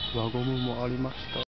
輪ゴムもありました。